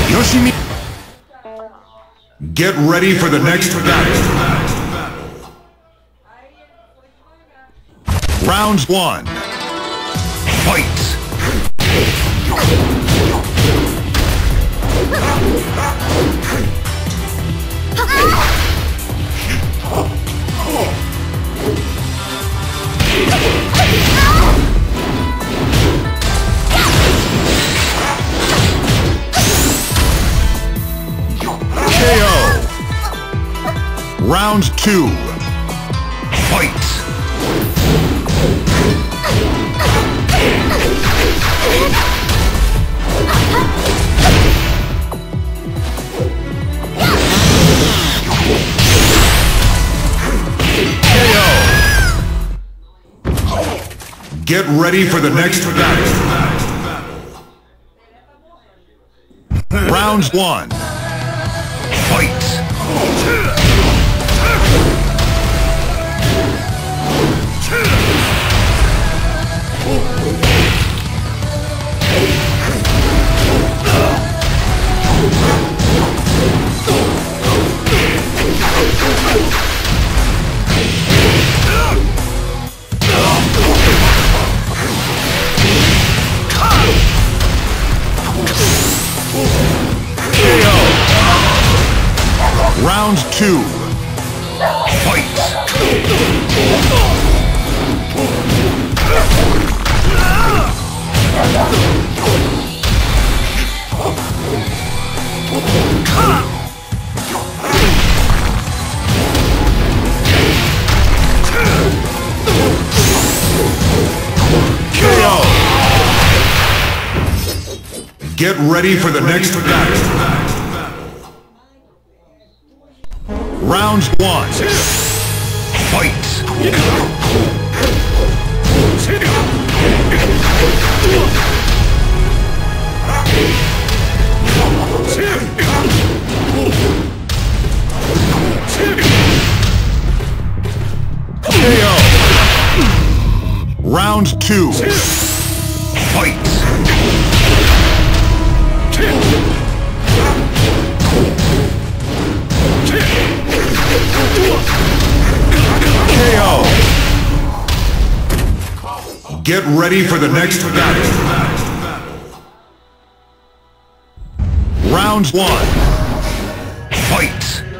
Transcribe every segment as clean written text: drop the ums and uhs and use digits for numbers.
Yoshimi. Get ready for the next battle. Round 1. Fight! KO! Round 2. Fight! Get ready for the next battle. Round 1. Fight! Round 2. Fight! KO! Get ready for the next battle. Round 1. Fight! KO! Round 2. Fight! KO! Get ready for the next battle. Round 1. Fight!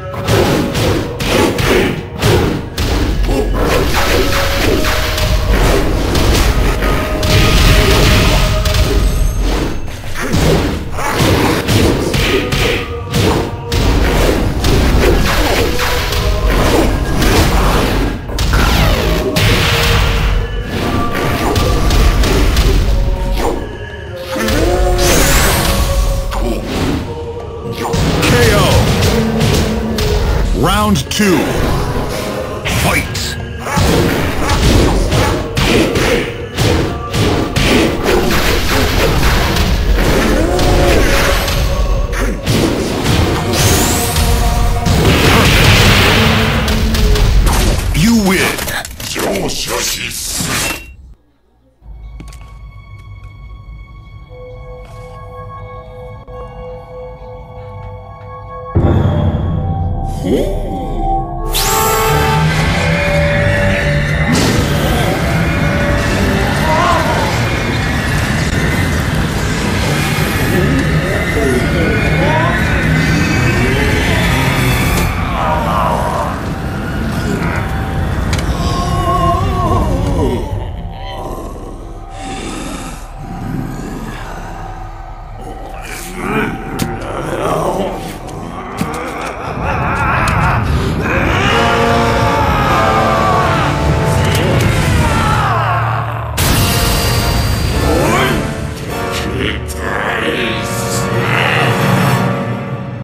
Round 2. Fight! You win! Hmm?